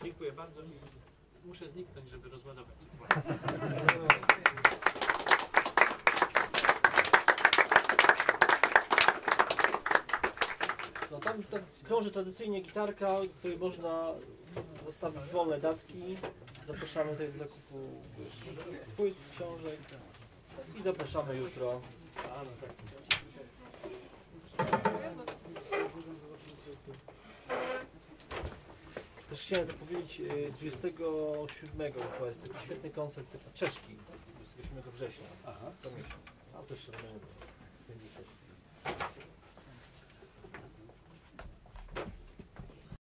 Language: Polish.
Dziękuję bardzo. Muszę zniknąć, żeby rozładować sytuację. No tam krąży tradycyjnie gitarka, w której można zostawić wolne datki. Zapraszamy tutaj do zakupu płyt, książek i zapraszamy jutro. Też chciałem zapowiedzieć 27 to jest taki świetny koncert czeszki, 27 września. To miesiąc. A też